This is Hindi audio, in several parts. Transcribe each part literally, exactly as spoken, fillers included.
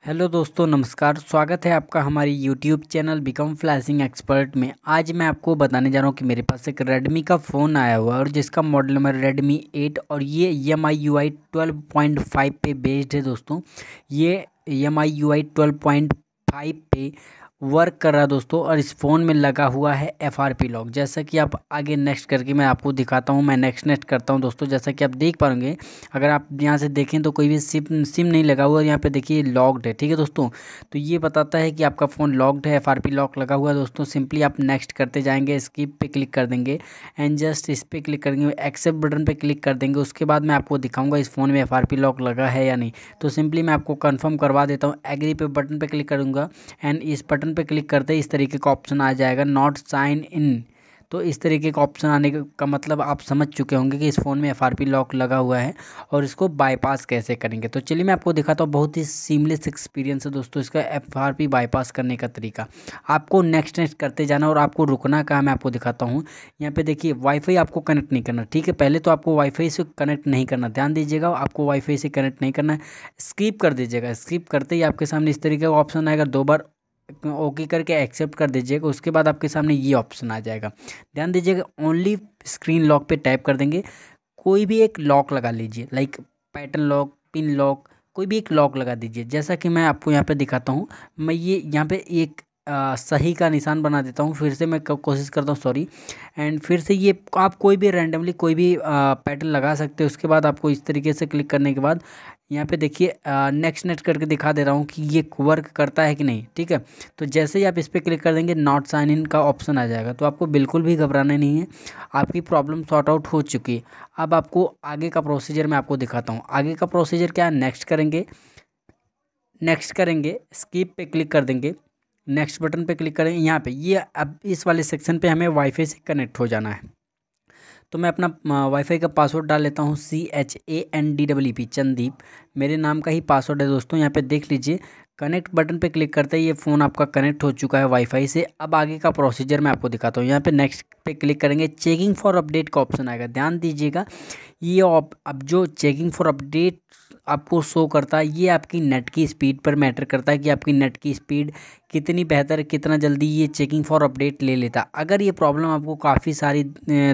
हेलो दोस्तों, नमस्कार। स्वागत है आपका हमारी YouTube channel become flashing expert में। आज मैं आपको बताने जा रहा हूँ कि मेरे पास एक रेडमी का फ़ोन आया हुआ है और जिसका मॉडल नंबर रेडमी एट और ये M I U I twelve point five पे बेस्ड है दोस्तों। ये M I U I twelve point five पे वर्क कर रहा है दोस्तों और इस फ़ोन में लगा हुआ है एफ आर पी लॉक। जैसा कि आप आगे नेक्स्ट करके मैं आपको दिखाता हूँ। मैं नेक्स्ट नेक्स्ट करता हूँ दोस्तों। जैसा कि आप देख पाएंगे, अगर आप यहाँ से देखें तो कोई भी सिम सिम नहीं लगा हुआ है। यहाँ पे देखिए लॉक्ड है, ठीक है दोस्तों। तो ये बताता है कि आपका फ़ोन लॉक्ड है, एफ आर पी लॉक लगा हुआ है दोस्तों। सिंपली आप नेक्स्ट करते जाएंगे, स्किप पे क्लिक कर देंगे एंड जस्ट इस पर क्लिक करेंगे, एक्सेप्ट बटन पे क्लिक कर देंगे। उसके बाद मैं आपको दिखाऊंगा इस फ़ोन में एफ आर पी लॉक लगा है या नहीं। तो सिंपली मैं आपको कंफर्म करवा देता हूँ। एग्री पे बटन पे क्लिक करूँगा एंड इस बटन पे क्लिक करते ही इस तरीके का ऑप्शन आ जाएगा, नॉट साइन इन। तो इस तरीके का ऑप्शन आने का मतलब आप समझ चुके होंगे कि इस फ़ोन में एफ आर पी लॉक लगा हुआ है और इसको बाईपास कैसे करेंगे। तो चलिए मैं आपको दिखाता हूँ। बहुत ही सीमलेस एक्सपीरियंस है दोस्तों इसका एफ आर पी बाईपास करने का तरीका। आपको नेक्स्ट नेक्स्ट करते जाना और आपको रुकना कहाँ, मैं आपको दिखाता हूँ। यहाँ पे देखिए वाईफाई आपको कनेक्ट नहीं करना, ठीक है। पहले तो आपको वाईफाई से कनेक्ट नहीं करना, ध्यान दीजिएगा। आपको वाईफाई से कनेक्ट नहीं करना है, स्किप कर दीजिएगा। स्किप करते ही आपके सामने इस तरीके का ऑप्शन आएगा, दो बार ओके करके एक्सेप्ट कर दीजिएगा। उसके बाद आपके सामने ये ऑप्शन आ जाएगा, ध्यान दीजिएगा। ओनली स्क्रीन लॉक पे टैप कर देंगे। कोई भी एक लॉक लगा लीजिए, like pattern lock, pin lock, कोई भी एक लॉक लगा दीजिए। जैसा कि मैं आपको यहाँ पे दिखाता हूँ। मैं ये यहाँ पे एक आ, सही का निशान बना देता हूँ। फिर से मैं कोशिश करता हूँ, सॉरी। एंड फिर से ये आप कोई भी रैंडमली कोई भी पैटर्न लगा सकते हो। उसके बाद आपको इस तरीके से क्लिक करने के बाद यहाँ पे देखिए नेक्स्ट नेक्स्ट करके दिखा दे रहा हूँ कि ये वर्क करता है कि नहीं, ठीक है। तो जैसे ही आप इस पर क्लिक कर देंगे, नॉट साइन इन का ऑप्शन आ जाएगा। तो आपको बिल्कुल भी घबराना नहीं है, आपकी प्रॉब्लम सॉर्ट आउट हो चुकी है। अब आपको आगे का प्रोसीजर मैं आपको दिखाता हूँ। आगे का प्रोसीजर क्या है, नेक्स्ट करेंगे। नेक्स्ट करेंगे, स्किप पे क्लिक कर देंगे, नेक्स्ट बटन पे क्लिक करेंगे। यहाँ पे ये अब इस वाले सेक्शन पे हमें वाईफाई से कनेक्ट हो जाना है। तो मैं अपना वाईफाई का पासवर्ड डाल लेता हूँ, C H A N D double E P, Chandeep मेरे नाम का ही पासवर्ड है दोस्तों। यहाँ पे देख लीजिए, कनेक्ट बटन पे क्लिक करते ही ये फ़ोन आपका कनेक्ट हो चुका है वाईफाई से। अब आगे का प्रोसीजर मैं आपको दिखाता हूँ। यहाँ पे नेक्स्ट पे क्लिक करेंगे, चेकिंग फॉर अपडेट का ऑप्शन आएगा। ध्यान दीजिएगा, ये अब जो चेकिंग फॉर अपडेट आपको शो करता है, ये आपकी नेट की स्पीड पर मैटर करता है कि आपकी नेट की स्पीड कितनी बेहतर है, कितना जल्दी ये चेकिंग फॉर अपडेट ले लेता। अगर ये प्रॉब्लम आपको काफ़ी सारी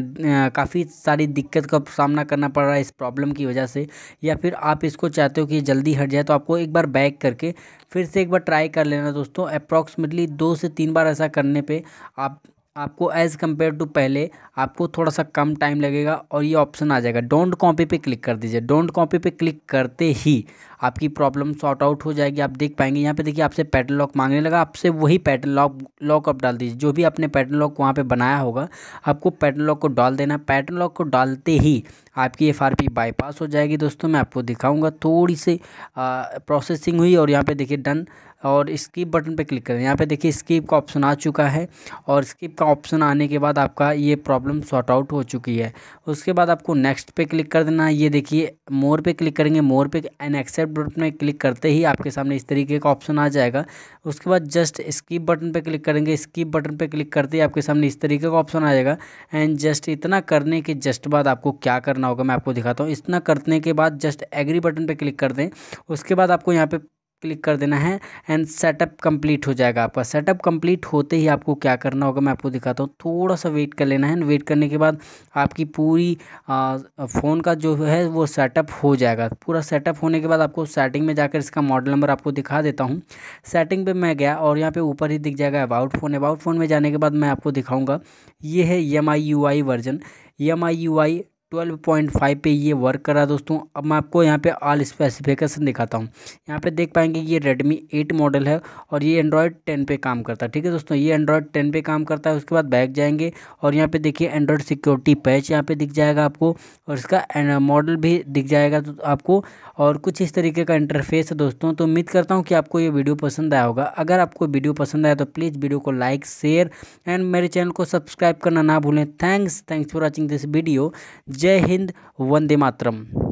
काफ़ी सारी दिक्कत का सामना करना पड़ रहा है इस प्रॉब्लम की वजह से, या फिर आप इसको चाहते हो कि जल्दी हट जाए, तो आपको एक बार बैक करके फिर से एक बार ट्राई कर लेना दोस्तों। अप्रॉक्सीमेटली दो से तीन बार ऐसा करने पे आप आपको एज़ कम्पेयर टू पहले आपको थोड़ा सा कम टाइम लगेगा और ये ऑप्शन आ जाएगा। डोंट कॉपी पे क्लिक कर दीजिए। डोंट कॉपी पे क्लिक करते ही आपकी प्रॉब्लम सॉर्ट आउट हो जाएगी। आप देख पाएंगे यहाँ पे देखिए, आपसे पैटर्न लॉक मांगने लगा, आपसे वही पैटर्न लॉक लॉक अप डाल दीजिए। जो भी आपने पैटर्न लॉक वहाँ पे बनाया होगा, आपको पैटर्न लॉक को डाल देना। पैटर्न लॉक को डालते ही आपकी एफ आर पी बाईपास हो जाएगी दोस्तों। मैं आपको दिखाऊंगा, थोड़ी सी प्रोसेसिंग हुई और यहाँ पे देखिए डन, और स्किप बटन पे क्लिक करें। यहाँ पे देखिए स्किप का ऑप्शन आ चुका है और स्किप का ऑप्शन आने के बाद आपका ये प्रॉब्लम सॉर्ट आउट हो चुकी है। उसके बाद आपको नेक्स्ट पे क्लिक कर देना है। ये देखिए मोर पे क्लिक करेंगे, मोर पे एंड एक्सेप्ट बटन में क्लिक करते ही आपके सामने इस तरीके का ऑप्शन आ जाएगा। उसके बाद जस्ट स्किप बटन पे क्लिक करेंगे। स्किप बटन पे क्लिक करते ही आपके सामने इस तरीके का ऑप्शन आ जाएगा। एंड जस्ट इतना करने के जस्ट बाद आपको क्या करना होगा मैं आपको दिखाता हूँ। इतना करने के बाद जस्ट एग्री बटन पे क्लिक कर दें। उसके बाद आपको यहाँ पे क्लिक कर देना है एंड सेटअप कंप्लीट हो जाएगा आपका। सेटअप कंप्लीट होते ही आपको क्या करना होगा मैं आपको दिखाता हूँ। थोड़ा सा वेट कर लेना है। वेट करने के बाद आपकी पूरी फ़ोन का जो है वो सेटअप हो जाएगा। पूरा सेटअप होने के बाद आपको सेटिंग में जाकर इसका मॉडल नंबर आपको दिखा देता हूँ। सेटिंग पे मैं गया और यहाँ पे ऊपर ही दिख जाएगा अबाउट फ़ोन। अबाउट फ़ोन में जाने के बाद मैं आपको दिखाऊँगा, ये है M I U I version, M I U I twelve point five पे ये वर्क कर रहा है दोस्तों। अब मैं आपको यहाँ पे ऑल स्पेसिफिकेशन दिखाता हूँ। यहाँ पे देख पाएंगे ये रेडमी एट मॉडल है और ये एंड्रॉयड टेन पे काम करता है, ठीक है दोस्तों। ये एंड्रॉयड टेन पे काम करता है। उसके बाद बैक जाएंगे और यहाँ पे देखिए एंड्रॉयड सिक्योरिटी पैच यहाँ पे दिख जाएगा आपको और इसका मॉडल भी दिख जाएगा तो आपको, और कुछ इस तरीके का इंटरफेस है दोस्तों। तो उम्मीद करता हूँ कि आपको ये वीडियो पसंद आया होगा। अगर आपको वीडियो पसंद आया तो प्लीज़ वीडियो को लाइक, शेयर एंड मेरे चैनल को सब्सक्राइब करना ना भूलें। Thanks thanks for watching this video. जय हिंद, वंदे मातरम।